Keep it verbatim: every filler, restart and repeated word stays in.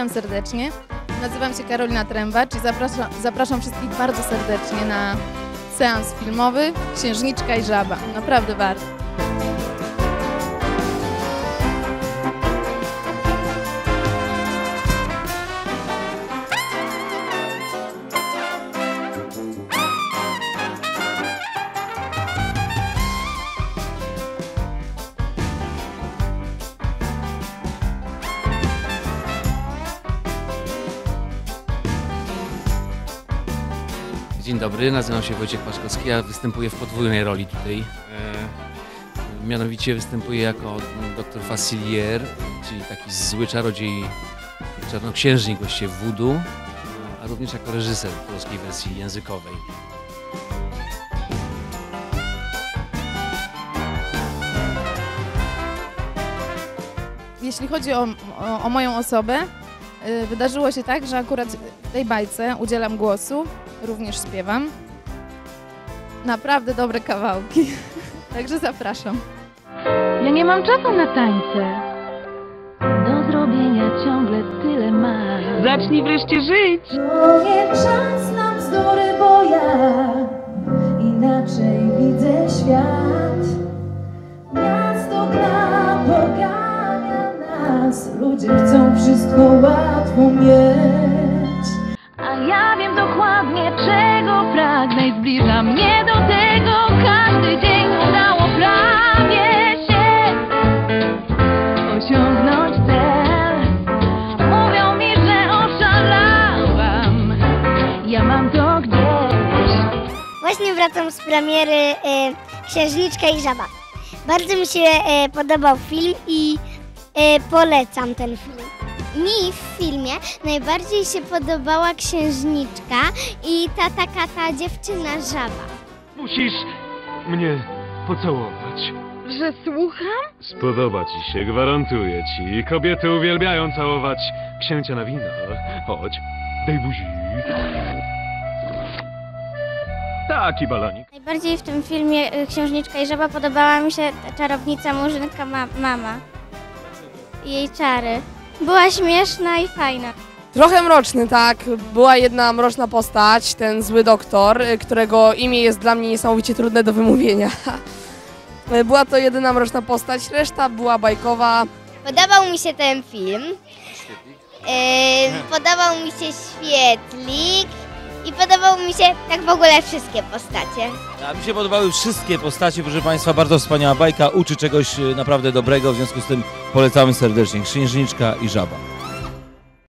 Witam serdecznie. Nazywam się Karolina Trębacz i zapraszam, zapraszam wszystkich bardzo serdecznie na seans filmowy Księżniczka i Żaba. Naprawdę warto. Dzień dobry, nazywam się Wojciech Paszkowski, ja występuję w podwójnej roli tutaj. E, mianowicie występuję jako doktor Facilier, czyli taki zły czarodziej, czarnoksiężnik właściwie voodoo, a również jako reżyser polskiej wersji językowej. Jeśli chodzi o, o, o moją osobę, yy, wydarzyło się tak, że akurat w tej bajce udzielam głosu, również śpiewam. Naprawdę dobre kawałki, także zapraszam. Ja nie mam czasu na tańce, do zrobienia ciągle tyle mam. Zacznij wreszcie żyć. To nie czas na bzdury, bo ja inaczej widzę świat. Miasto gra, pogania nas, ludzie chcą wszystko łatwo mieć. A ja wiem dokładnie, czego pragnę i zbliża mnie do tego każdy dzień. Udało prawie się osiągnąć cel. Mówią mi, że oszalałam, ja mam to gdzieś. Właśnie wracam z premiery e, Księżniczka i Żaba. Bardzo mi się e, podobał film i e, polecam ten film. Mi w filmie najbardziej się podobała księżniczka i ta taka ta dziewczyna żaba. Musisz mnie pocałować. Że słucham? Spodoba ci się, gwarantuję ci. Kobiety uwielbiają całować księcia na wino. Chodź, daj buzi. Taki balonik. Najbardziej w tym filmie e, Księżniczka i Żaba podobała mi się ta czarownica murzynka ma mama. I jej czary. Była śmieszna i fajna. Trochę mroczny, tak. Była jedna mroczna postać, ten zły doktor, którego imię jest dla mnie niesamowicie trudne do wymówienia. Była to jedyna mroczna postać, reszta była bajkowa. Podobał mi się ten film. Yy, podobał mi się świetlik. I podobały mi się tak w ogóle wszystkie postacie. A mi się podobały wszystkie postacie, proszę Państwa, bardzo wspaniała bajka, uczy czegoś naprawdę dobrego, w związku z tym polecamy serdecznie Księżniczka i Żaba.